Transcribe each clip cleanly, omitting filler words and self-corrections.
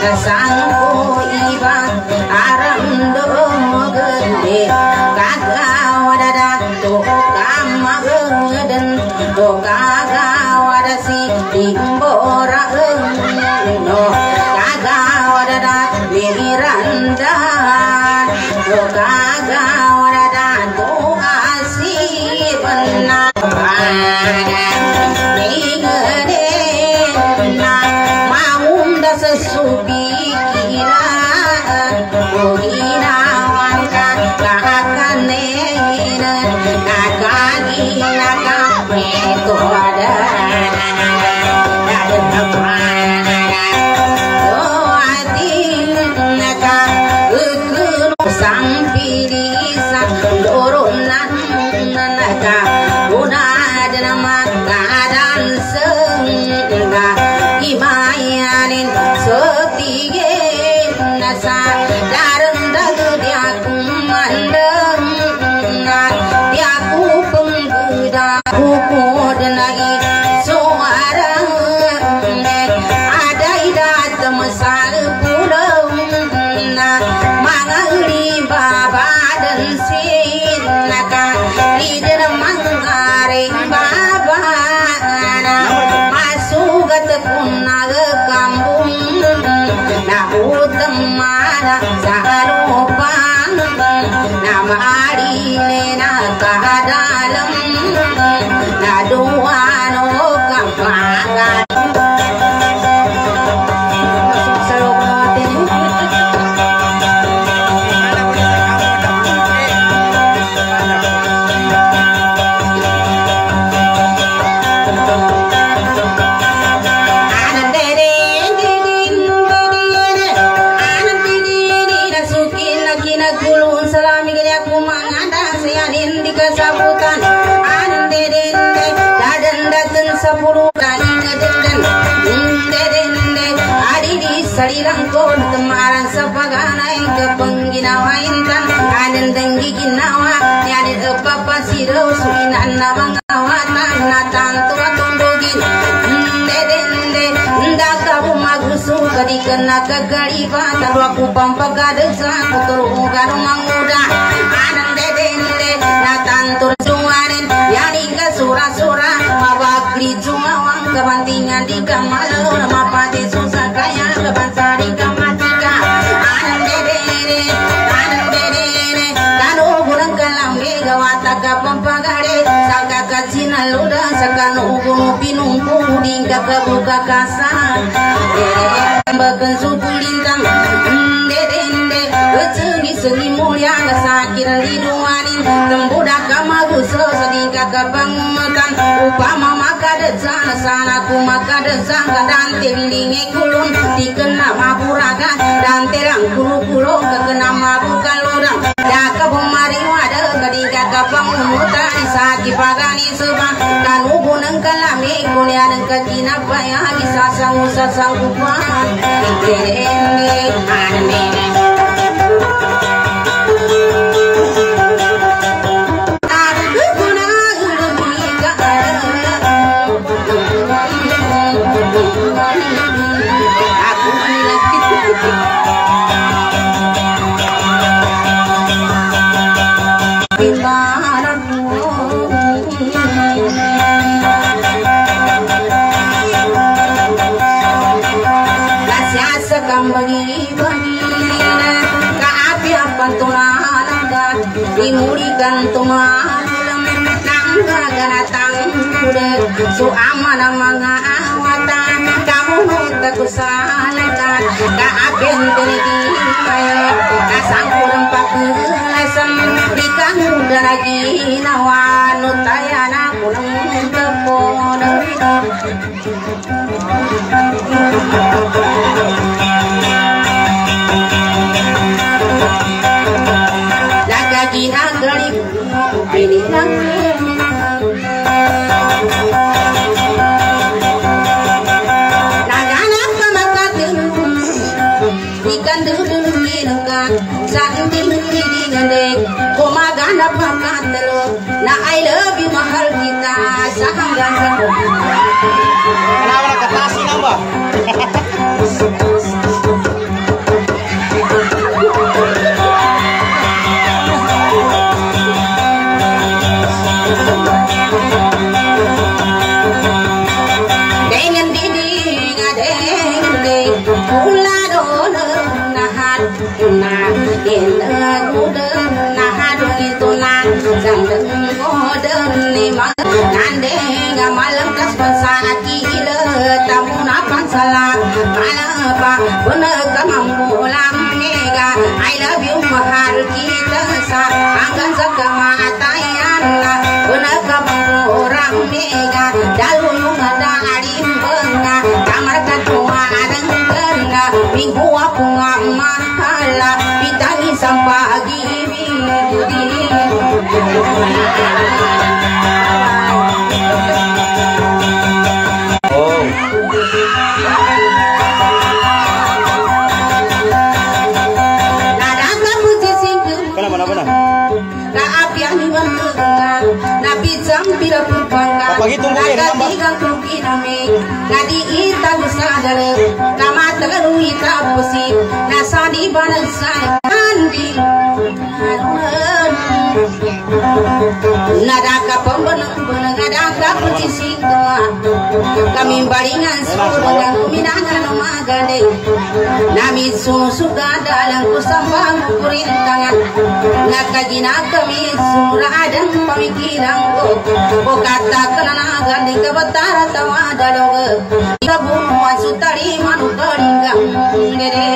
sangku ibang aram do gede kagawada to kamageden to kagawada si timbora no kagawada miranda to kagawada to asih benar sesupi kira kira wangka kakane nakagi nakape to ada apa to ati naka ukun sampiri sak doronan naka udah nama keadaan sengga imayanin setige nasa dareng dagu diaku mandem diaku pengguda kuku denagi suara ada idat mesal pulau mangari baba dan sin naka lider mangare baba masuk ke punag kampung na utamana sarupang na maadile na kahadalam na duwano kapangan kesabutan ande dende dadan dadan sepuluh kali ngedenden dende adi di salirangkon temaran sepaganai kepengginawa intan aden denggi ginawa nyadi papa siro suinan namangawa tanatan tua tundugin dende ndaka bumagusu kadi kena kegariba tarwa kupam pagadesa kuturu garu manguda ande dende natantur suarin yani ke sura-sura mabakri jumawang kebantingan di kamalu mapati susah kaya kebansari kamatika anandedere kanu gunung kelambe gawata kapampagare saka kacina luda saka nunggu pinungku dingka kebuka kasar bagan suku lintang dende kecegi segi mulia sakir liduanin tembudak kamaguso sedingka kebangutan upama maka desa sana ku maka desa dan tindinge kulun dikena maburaga dan terang kulu-kulu kekena mabukan lurang daka pemari wada kedingka kebangutan isaki pagani subang kan ubuneng kalami kuliah dan kekina payah bisa sang kupan dende aneh imulikan tumalam nangga ganatang kuda su amana mga awatan kamu takusalatan ka agen terigi kaya kasang kurang pakulasam ikan muda lagi nawanu tayana kurang tepon Gina gali ini lang nagana pamakatin ikan dulu kan santi ini gandeng komagana pamatelo na I love you mahal kita sakang gandeng kenapa ketasi nambah gandeng malam kas pensakile tamu napan salah manapa bener kamulam mega I love you mahal kita sa angkan sakamatayan bener kamu orang mega dalu ngada adim benga kamar katua adeng kenga minggu aku ngamahala pitani sampagi Nadi ita gusadale nama tagaru ita pusi nasadi banasai andi nadaka pembenang nadaka puisi kami baringan surga kuminangan magade nami suga dalam kusambang kurintangan nakajina kami suradan pamikiran ko kata kenanagan di kebatara tawadaloge kabumu asutari manu garinggang dere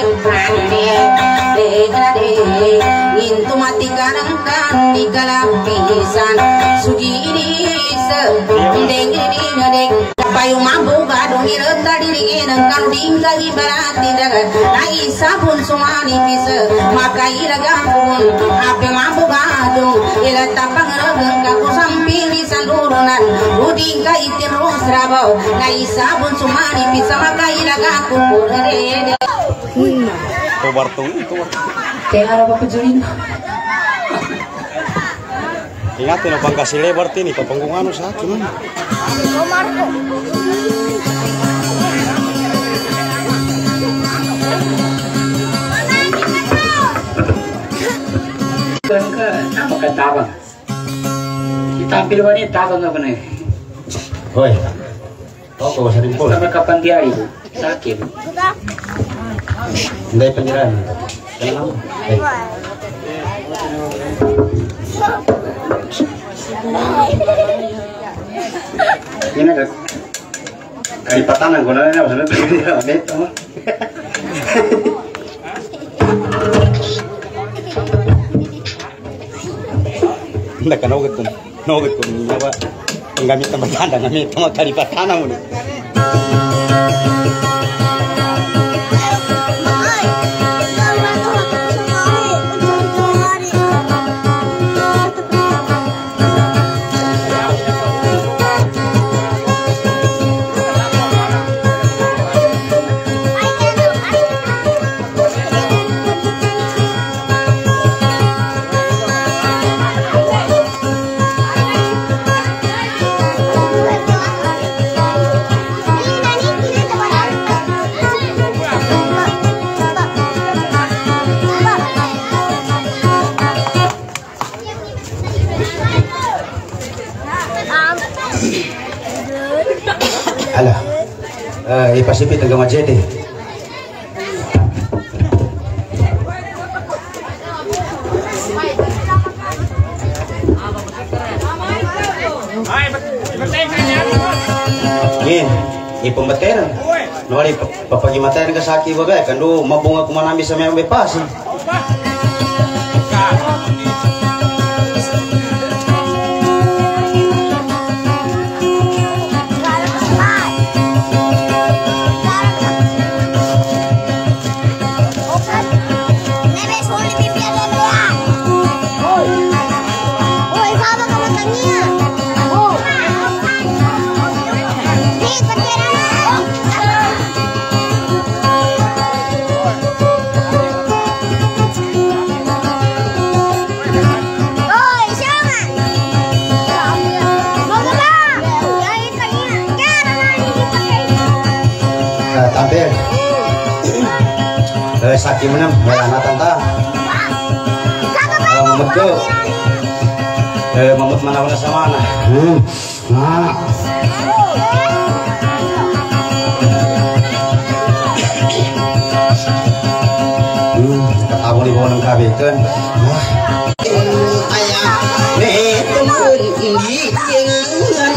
intu mati karangkan di kalapisan sugi ini deng ini deng payu mampu gadung ireta diri nengkang dingga ibarat tidak nai sabun sumani bisa maka iraga pun ape mampu gadung ireta pangerageng kaku samping di sandurunan udingga itin rosrabau nai sabun sumani bisa maka iraga pun rede kaya apa pejulin ingatin ang pangkasi lebar tini papanggungan sa akin apa kan tabang kita ambil wanita tabang apa nih hoy kau usah dimpul sampai kapan dia itu sakit hindi pendiran ini kan kali patanan guna ini apa sebenarnya beto hindi ka naugat ko nyawa panggamit ng matanda namin ito kali patanan mo ipasipit hanggang Majete. Yin, ipambateran. Nori papagimateran ka sa aki babe, kando mabunga kumanami sa may bepas. Saki menang, anak tanta. Mamut ke, mamut mana sama anak. Nah. Aku di bawah nang kabe kan. Ayah,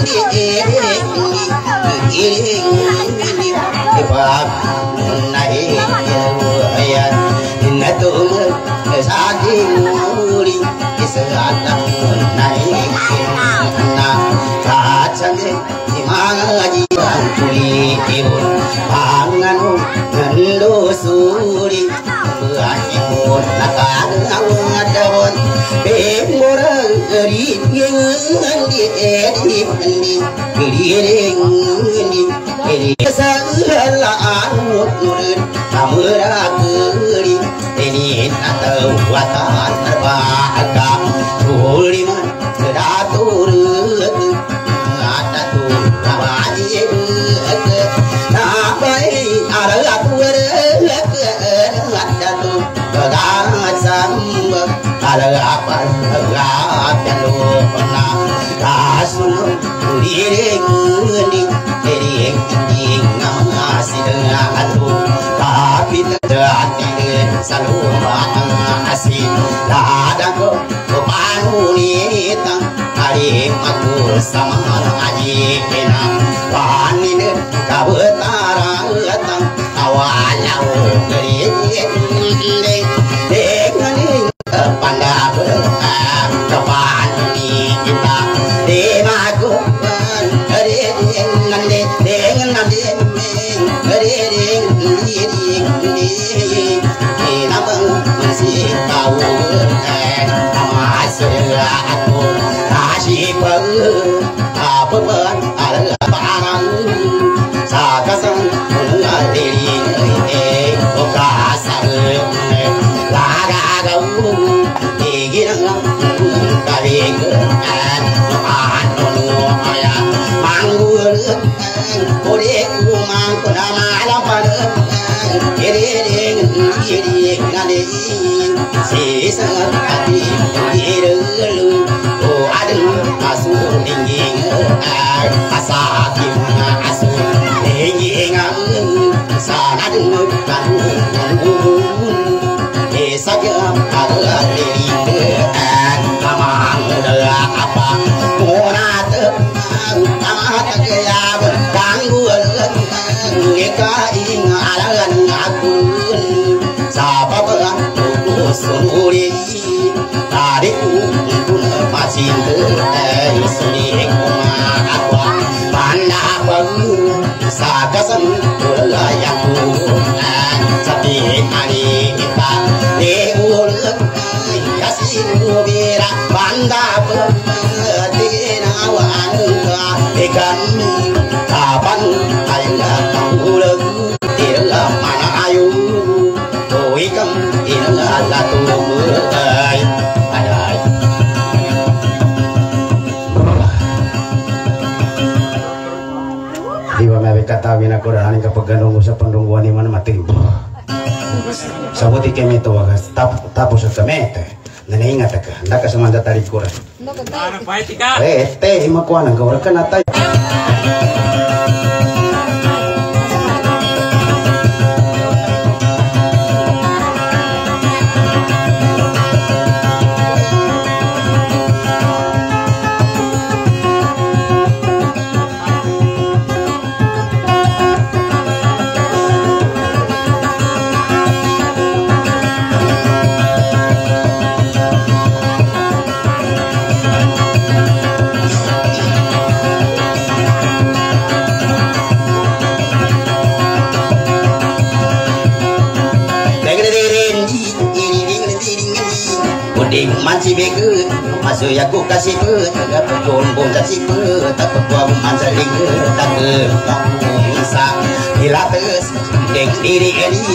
Katawin ako rin kapag ganun sa pandungguan ni man mati. Sabuti kami ito wagas tapos sa kamete. Nanaingat ka, handa ka sa mandatarig ko rin. Makuha ng gawara ka na tayo. Manci bege masuk ya ku kasih ke tak pun kasih ke tak kuat manca lege tak bisa hilates diri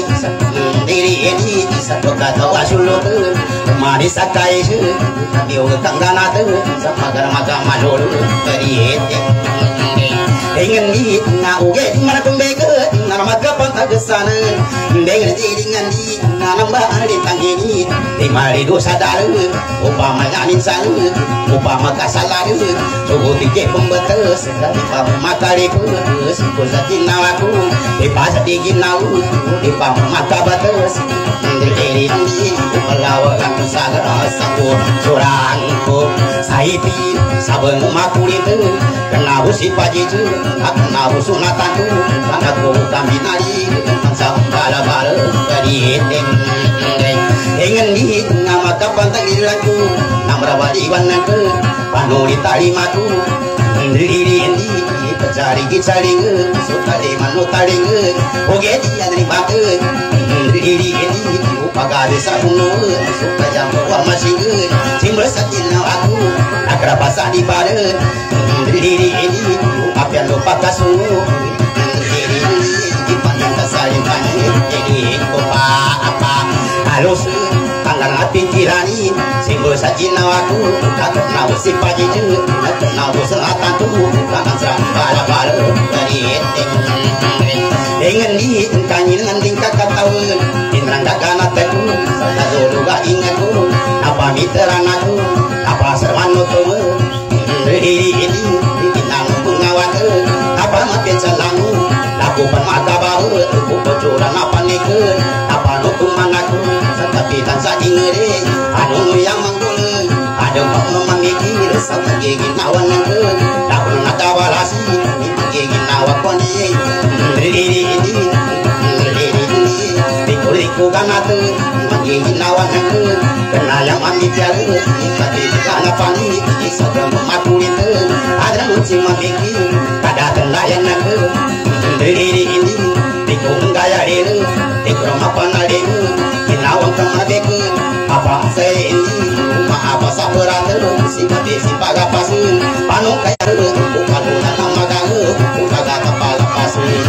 ini satu kata wasul ke mari sakai ke dia kanggana tu sama maga malul periet ingin di na uge mana pembege nama kapan tak kesana dengan diri ngandi nambah ditangini dimari dosa daru upamanya ninsalu upama kasalaru suhu tike pembetes dari pamakari putus kusati nawaku dipasa diginau dipama maka bates diri andi pelawakan sagara saku surangku saiti sabeng makulitu kena busi pajitu kena busunataku karena ku kambinari sambala bala dari ingin di nama kapan tak diraku namra bali wannaku panuli talimaku diri indi cari gicari sutali manu taling oge dia dari batu diri indi upagade sabunu supaya bawa masih simbol satina aku akrab pasah di pada diri indi apian lupa kasu diri indi pandang kasayang jadi apa halus tangan hati kirani simbol sajina aku takut nawa si pajitu takut nawa selatan tubuh tangan serang bala-bala dari eteng ingin di kanyi dengan tingkat katawan inrang dagan ataku serta zodoga ingatku apa miteran aku apa serman nutumu diri ini dikinang pengawat apa makin selamu lakukan maka bahu kupocoran apa nikah apa nukuman aku tetapi tak sadingere anu yang manggul ada memang mikir sama gigi nawan aku tak pernah kawalasi gigi nawa koni diri ini dikuriku kanatu gigi nawan aku kena yang mandi jalu tapi karena panik sadar memakulitu ada muncul mikir kada tendayan aku diri ini dikung gaya ini dikrom apa nadimu kinawang kemadeku apa saya ini apa sabaratu sifat sifat gapasun panu kaya bukan nama magalu bukan kepala pasun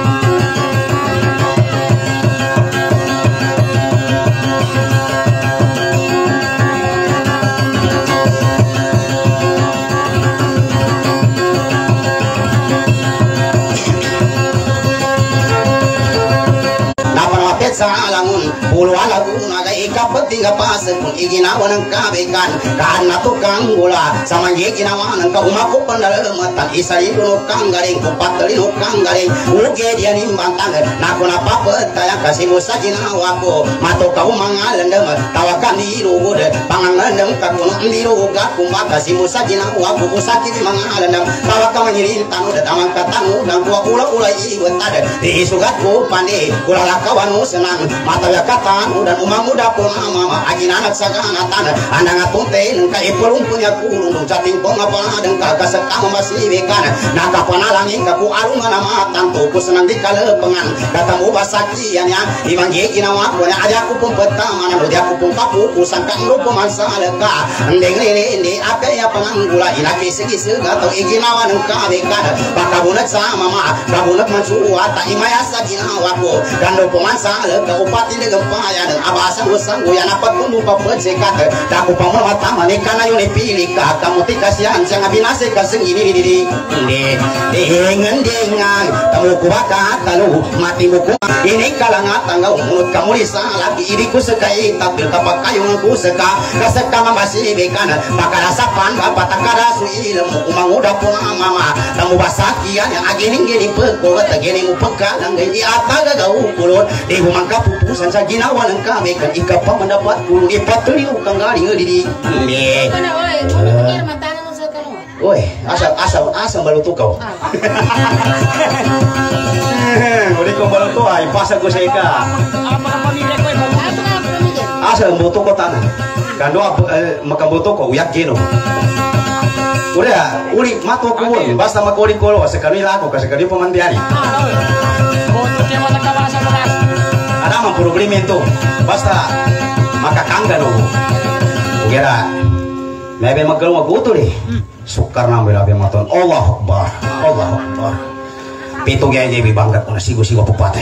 salangun puluh alagun aga ikapet tinggal pasek pun iginawan ang kabekan karena tukang gula sama iginawan ang kaumaku pandalaman isari kuno kang garing kupatali no kang garing uge dia nimbantang naku napapet kaya kasih musa jinawaku mato kau mangalan dem tawakan di rugud pangangan dem kakuno di rugad kumba kasih musa jinawaku usaki di mangalan dem tawakan menyirin tanu dan amang katanu dan kuah ula iwet ada di sugatku pandi kula lakawan senang mata ya kata dan umang muda pun mama agin anak saganatan anak ngatunte nengka ipulung punya kulung jating pong apa dengka kasekam masih bekan naka panalangin kaku arungan amatan tuku senang di kalepengan katamu basakiannya imang gigi nama punya aja aku pun pertama nang dia aku pun kaku kusangkang lupa masalahka ndeng ini apa ya penanggula inaki segi sega atau iginawa nengka bekan pakabunat sama mama kabunat mansuwa tak imayasa ginawaku dan lupa masalah kaupati dengan paya dan abasan usang goyan apa pun lupa pencekat tak upang mata manika na yun ipili ka kamu tikasian sang abinase kaseng ini dengan kamu kubaka talu mati muku ini kalangat tangga mulut kamu disalah iriku sekai tapil kapak kayung ku seka kaseka masih bekan maka rasapan bapak takara su ilmu kumang udah pun mama kamu basakian yang agini gini pekot gini mu pekalang gini ataga gau kulot di rumah kapupusan sa ginawa ng kami kan ika pa mendapat puluh ipatuloy mo kang galing di oi asal baluto ka uli ko baluto ay pasa ko sa ika asal baluto ko tanah kando makabuto ko uyak gino udah uli mato ko basta makuli ko sa kanila ako kasi kanila pamandiani ada mah problem itu basta makakangga no kira mebe magal maguto deh sukar nambel abe maton Allah Akbar pitu gaya jadi banggat na sigo pupate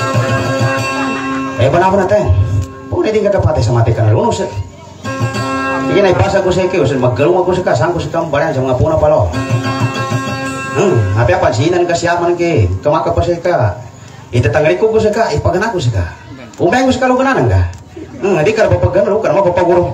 benar teh pun dia tinggal kapate sama tekan luno se ini naik pas aku seke usen magal aku seka sangku sekam barang sama ngapuna palo apa sih nan kasiaman ke kemaka paseka itu tanggaliku ko seka ipagan aku seka Umay gusto kalau kenanan ka? Di ka papagan lu kan mau papaguro.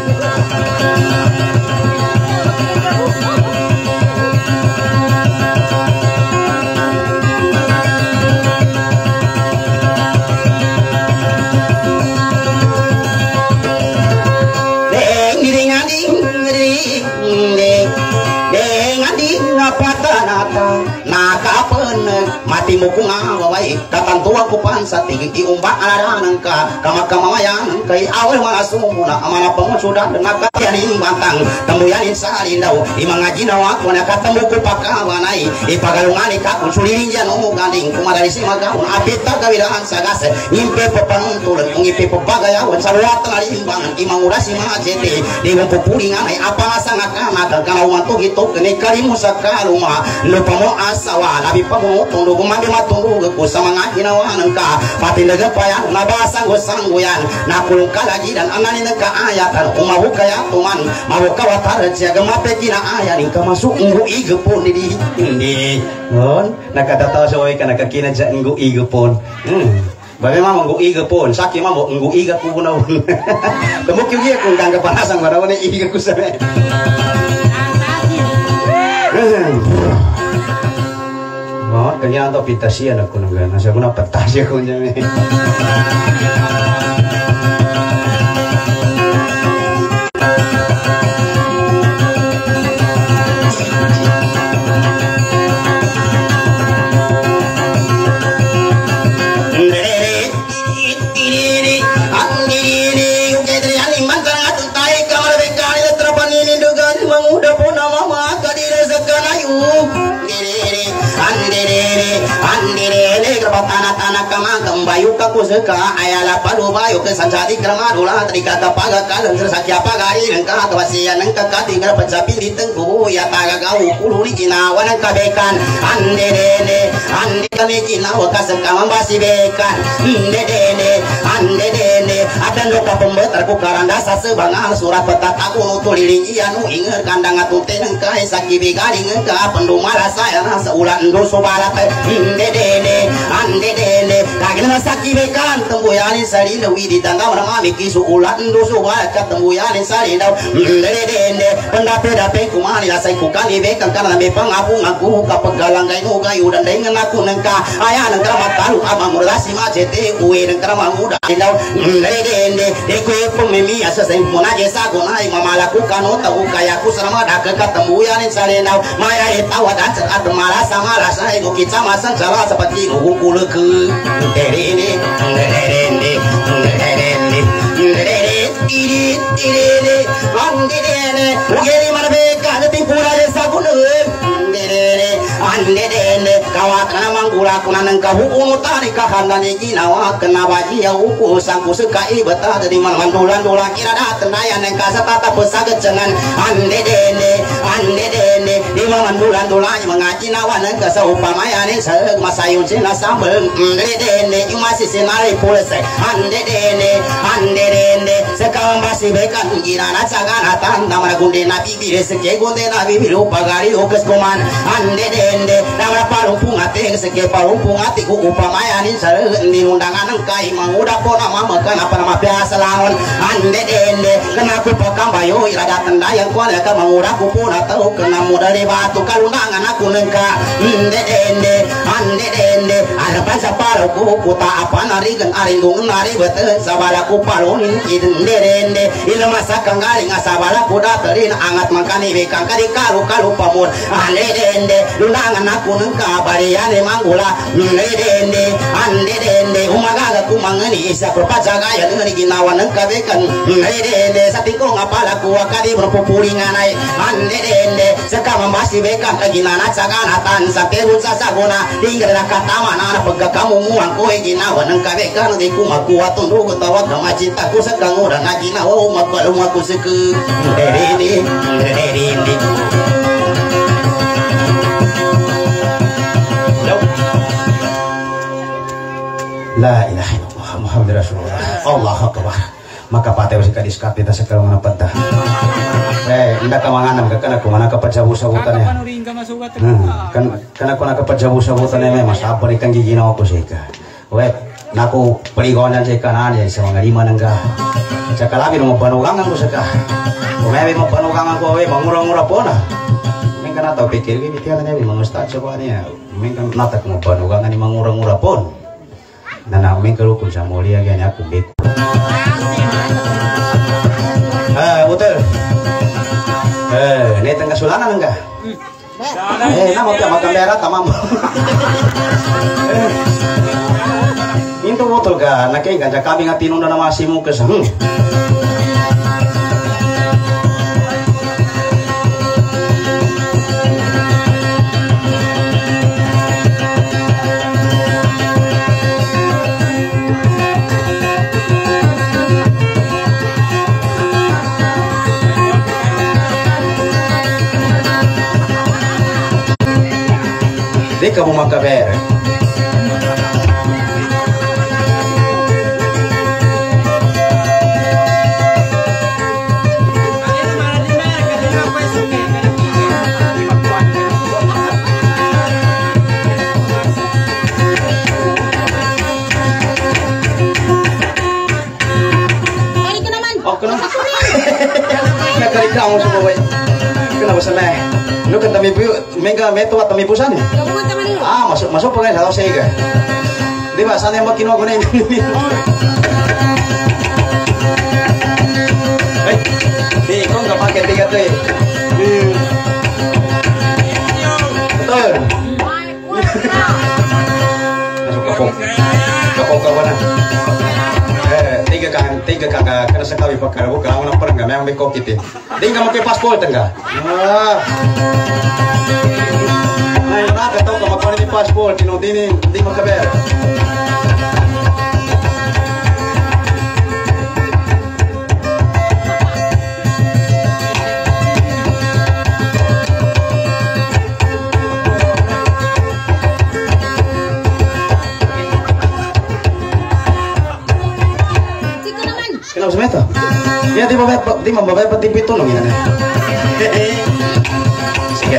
Mati mukung awai katan tua kupan sati iumba alaran ka kama-kamamayan kai awal masumuna amana pengusudan dan nakatian bantang tembuyan insari dau imangaji nawa kuna ketemu ku pakawanai ipagalungan ka kunsulin jano ganding kumadari simagaun apita kawiran sagase ngimpe pepanuntulan ngipe pepagayawan sarwat nalimbangan imangurasi majete dengan pupulingan ai apa sangakana kana wantu gitu kene kalimu sakaluma lupamo asawa nabi pamu tunggu kumambi matunggu ku sama nginawan ka pati daga payang nabasang gosangguyan nakulung lagi dan anani neka ayatan umabuka ya tuman mabuka watar jaga mapekina ayanin ka masuk nggu igepon di non nakadataw sa way ka nakakina dyan nggu igepon babe mama nggu igepon saki mama nggu iga ku na temuk yung iya kung kang kapanasang marawan na iga ku sa oh, kanya to pitasian ako nang gana. Sa ko na patasya ko niya. tanah-tanah kamang bayu kaku seka ayala palu bayu ke sanjadi kramadula trika kapaga kalang sersakya pagari nengka kawasian nengka katingal pencapi di tengku ya taga gau kuluri kinawan nengka bekan ande kami kinawa kasengka mambasi bekan ande ada loka pembetar ku karanda sasebangal surat petak aku tuliling ianu inger kandang atute nengka saki begari nengka pendumala saya nasa ulan doso balat ande kagina saki bekan tembuyanin sari lewi di tangga mami kisu ulan doso balat tembuyanin sari daw pendape kumani lasai ku kali bekan karena bepang aku kapegalang gayu dan dengan aku nengka ayah nengka matalu ama murasi macete uwe nengka mamuda daw deku pemimi asa sai munaje sagonai mamalaku kanota ukayaku selama dak ketembuyanin sari daw maya etawa dan at malas ai go kita masan salah seperti ngukulukeun ini ugeri marbeka deting pura desa gunung kawat kana manggula kunanan kahukum tari kahandani ginawa kena baji ya uku sangku sekai betah dari mandulan dola kira datang daya neng kasatata pesaget jangan ande dene di mandulan dolanya mengaji nawa neng kasa upamaya neng seug masayun sina sambel dene masih sinari pulse ande dene sekawan masih bekan girana sagana tanda mana gunde nabi bire seke gunde nabi biru pagari okes koman ande dene namanya palumpung ati seke palumpung ati ku upamayanin sareng di undangan kai manguda ko nama makan apa nama biasa lawan ande dende kena ku pakambayo ira datang dayang ko ka manguda ku pun atau kena modal batu kalundangan aku nengka ande dende ada pasal palu ku ta apa narigan arindung nari bete sabalaku palunin dende ila masakan garing asabala ku daterin angat makani bekang kadi karu pamur ande dende undangan aku nengka bariane manggula ande dende umagaga kumangani isa perpajaga ya dengan ginawan nengka bekan dende satingko ngapala ku akadi berpupulingan ai ande dende sekama masih bekan kaginana sagana tan saperun sasagona tinggal katama nana pegga kamu muang koe ginawan nengka bekan di kumaku atundu ketawa kama cintaku sekang ora naginawa umaku seke dende La ilaha illallah Muhammadur Rasulullah. Allahu akbar. Maka pate wis kadiskat kita sekarang mana penta. Indak kamanganam kana ko mana kapajabu-sabutan ya. Kan kana ko nakapajabu-sabutan ya mas apa ikan giginaw ko sika. Wet naku perigonan sa kanan sa mga lima nangga sa kalabi ng mapanugangan ko sa ka kumabi mapanugangan ko mangura-ngura po na may ka nataw pikir bibitihan na mga stats ko niya may ka natak mapanugangan ni mangura-ngura po na may kalukon sa mulia ganyan ako bit hotel netang kasulanan nangga nama ka magkambera tamam Into botol ka, nakay ka, kami nga tinunda na masimo ka sa Di ka mo magkabere. Kamu semua baik. Kenapa sana? Lu kan kami bu, mega metu atau kami pusan? Masuk pengen tahu saya ke? Di mana yang makin aku nih? Nih, kau nggak pakai tiga tuh? Betul. Masuk kapok mana? Tiga kakak kena sekali pakai bukan orang pernah nggak memang bekok kita. Dia nggak pakai paspor enggak? Nah, nak tahu kalau kau ini paspor, tino ini di makaber. Kenapa semeta? Ya di bawah peti pitu nong ini. Sige.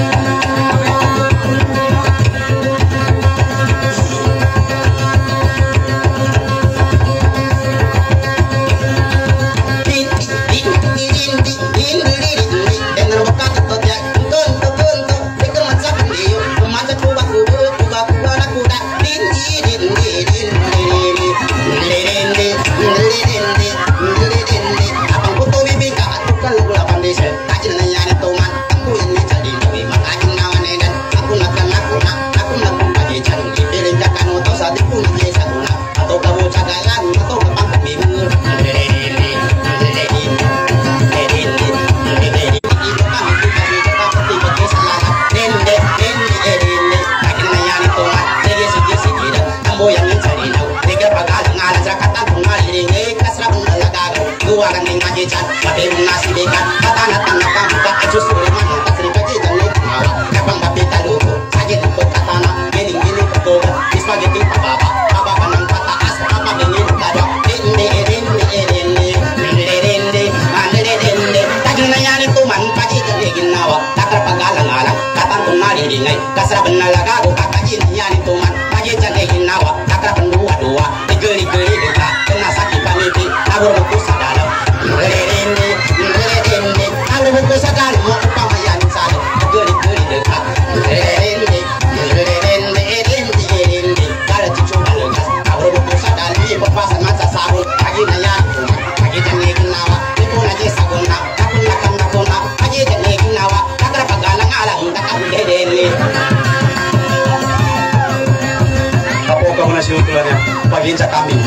Pagiin sa kami.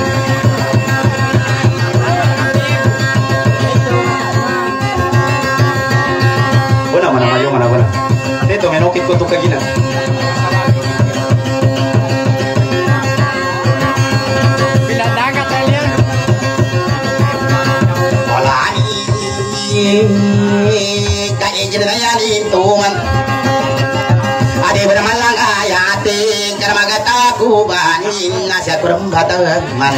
Mana mayo mana. Ito menokit ko to kagina. Pinadagat alyan. Wala ni kaya jenayaan itu man. Ade bermalang ayating karmagataku banin nasi kurang batang man.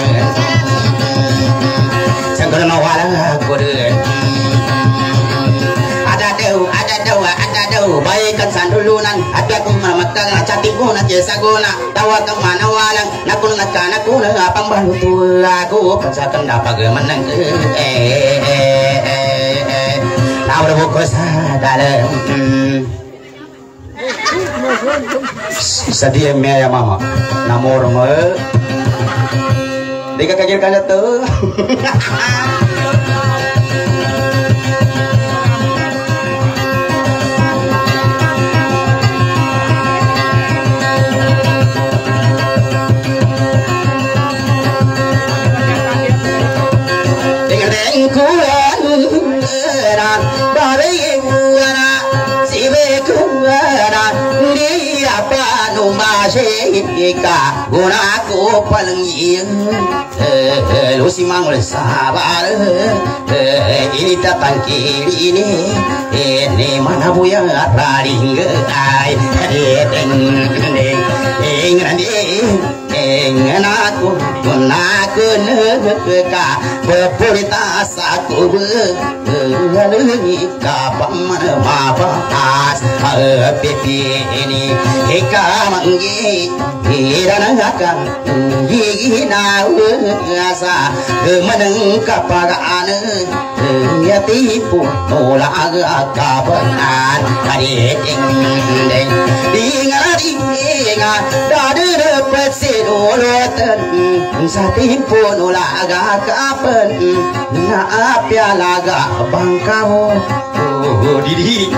Sanggup nawala kudu. Ada adadau baikan sandulunan ada kumamakang cantik guna jasa guna tawa kemana walang nakun nakuna apang balutu aku pensakan dapat gemenang nawar bukus dalam sedih ya mama namor me dika kagir kanya tuh Ika gunaku paling lu si mangul sabar ini datang kiri ini mana buyang raring ay aku gunakan ka berpuritas aku kapang mapas pipi ini ika manggi iranagakan giginaw asa gemeneng kapagaan yatipu nolak kapanan kaditing dinga dader pesidoloten satipu nolak kapan na pialaga bangkao didi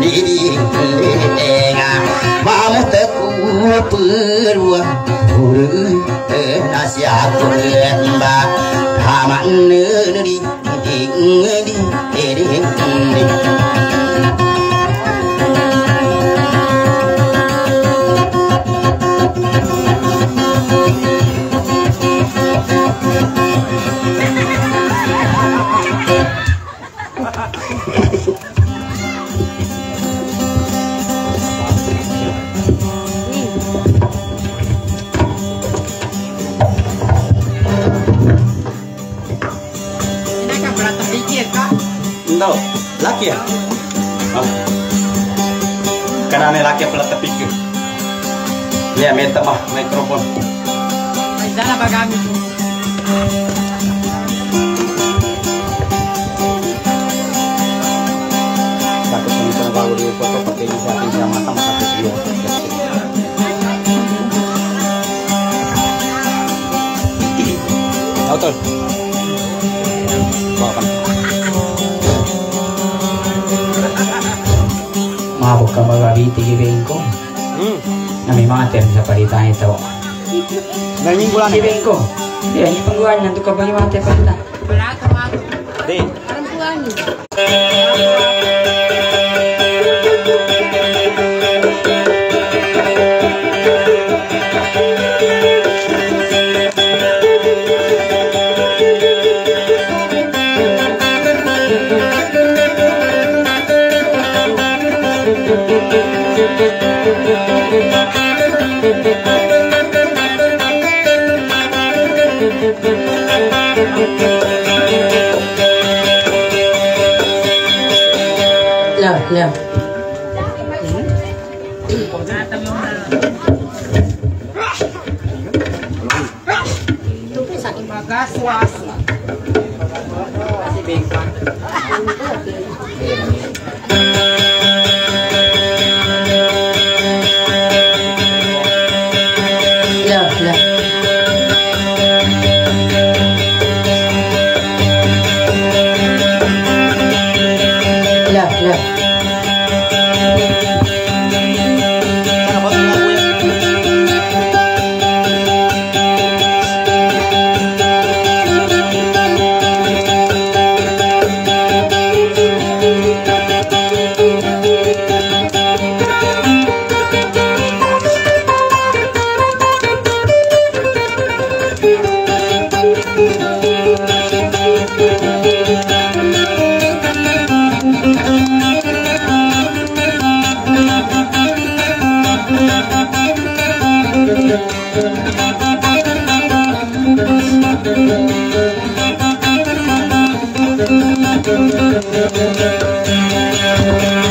mamu teku perwa nasihat mbak haman neri Tahu, laki ya? Oh. Karena laki pula terpikir. Lihat minta mah mikrofon. Jangan bagang. Satu pemikiran baru di foto pakai bisa matang satu dia. Autor. Bawa mabuk ka magabiti gibeng ko. Namimaten sa palitan ito. Nanging bulan gibeng ko. Di, ini pangguan nanti ka bagi mati palitan. Wala ka mabuk. Di. Parang buwan. Lah. Magaswas. Si Bengkang. Thank you.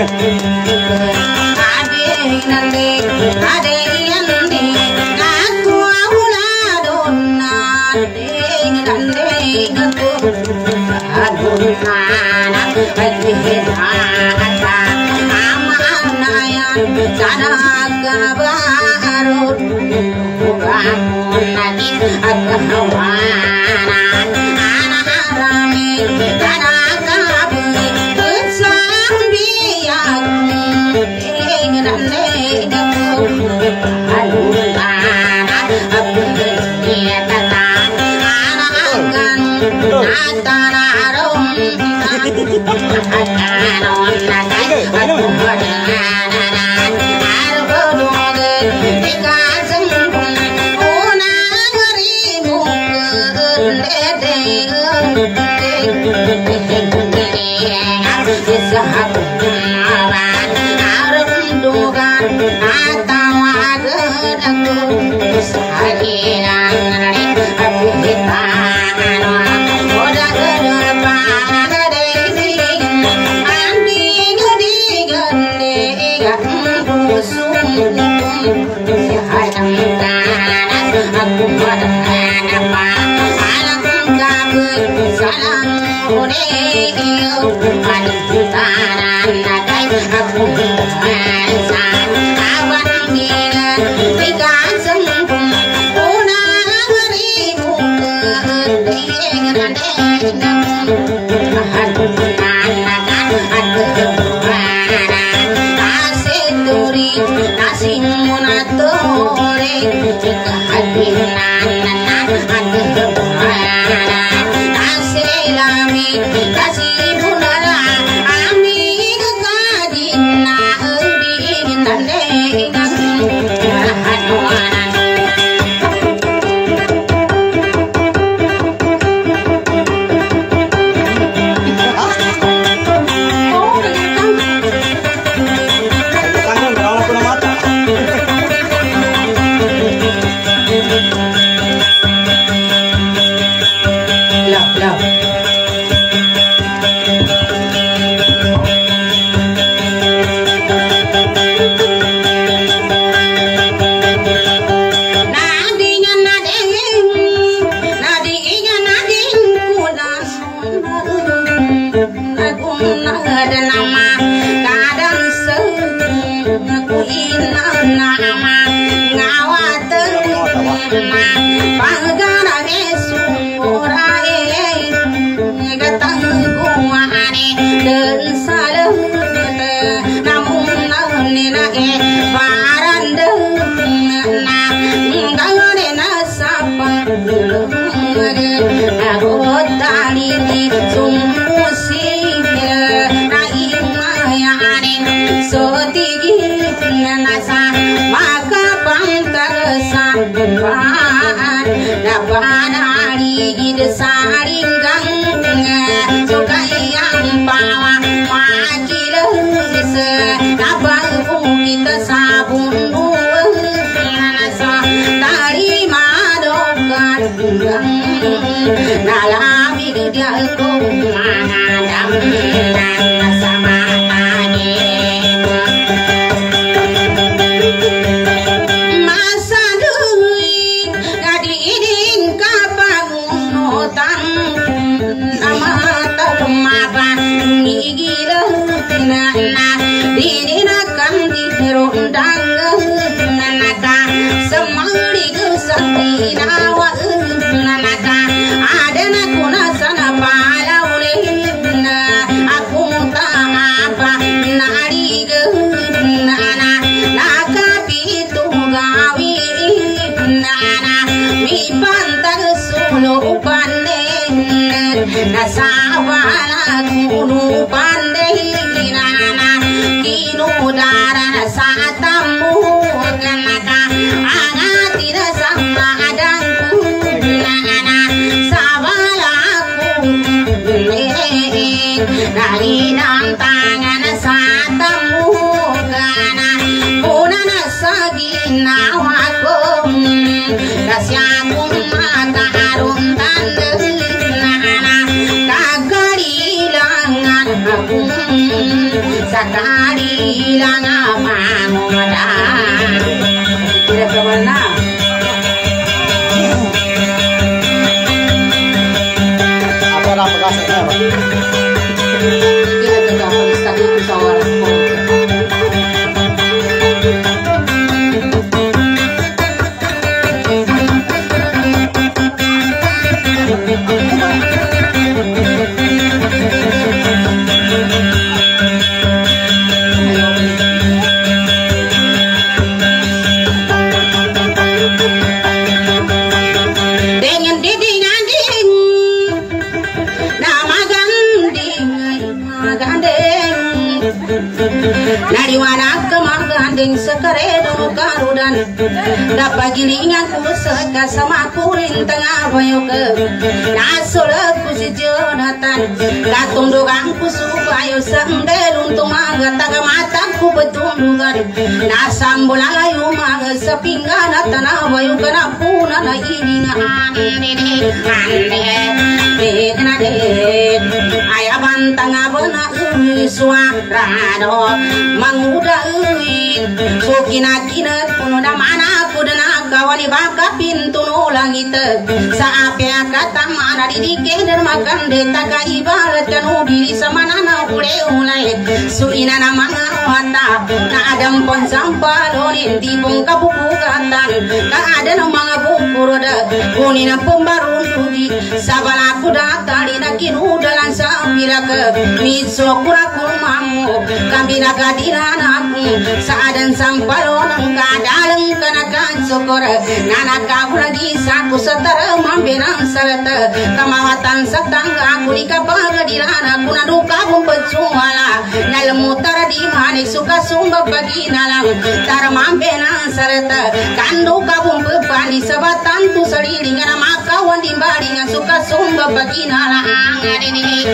Kagari lang tangan aku sekali lang amangodan tidak kemana apa orang bekasnya Pak? Kita tegak tadi itu sawal nariwana kemaganding sekeredo karudan dapat gilingan ku seka sama kurin tengah bayo ke nasola ku si Jonathan katundukan ku supayo sendel untung maga taga mata ku betundukan nasambulayo maga sepinggan tanah bayo kena puna na iringa ayah bantang abona suarado manguda sukina kina kuno da mana kudana kawani baka pintu no langit sa apya kata mana didike dan makan de taka ibarat kanu diri samanana ule ulai suina na manga wata na adam pon sampalonin di bong kabuku katan ka ada no manga bukuroda kunina pembarun tugi sabala kuda tali na kinu dalan samira ke mitso kurakul mamu kambina kadilana aku saadan sampalonon kadaleng kanakan sokor nana kabu lagi saku setara mambenang sarata kamawatan satangga aku nikapagadilan aku naduka bumpecumala nalmutar di manik suka sumba pagi nalang tar mambenang sarata kandu kabum pepani sabatan tu salilingan makawan di baringan suka sumba pagi nalang ini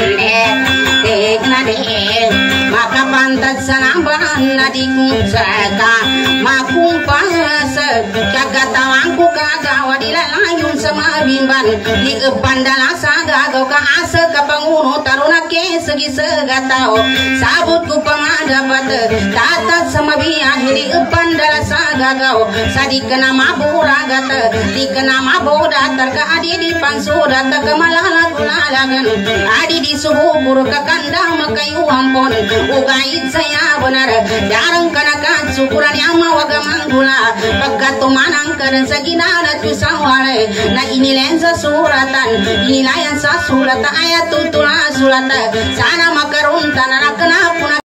maka pantat sanambahan nadikung saka makumpang jaga tawangku kagawa dilalayung sama bimban di kepandala saga kau ka asa kapanguno taruna ke segi segatao sabutku pangadapat tatat sama biah di kepandala saga kau sadikena maburagat dikena maboda terka adi di pansuda takemalala gulalagan adi di suhu buru kakandang makayu ampon ugait saya benar jarang kanakan syukuran yang mawaga manggula pagkato manang kadan sa ginana tusawale na inilensa suratan inilayan sa surata ayat tutula surata sana makarunta na kenapuna